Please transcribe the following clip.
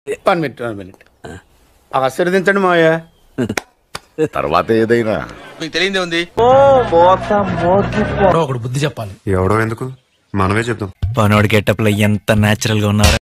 1 minute ఆశీర్వదించండి మావయ్య. తర్వాత ఏదైనా మీకు తెలియదే ఉంది. ఒకడు బుద్ధి చెప్పాలి. ఎవడో ఎందుకు, మనమే చెప్తాం. పనోడి గెటప్ లో ఎంత నేచురల్ గా ఉన్నారు.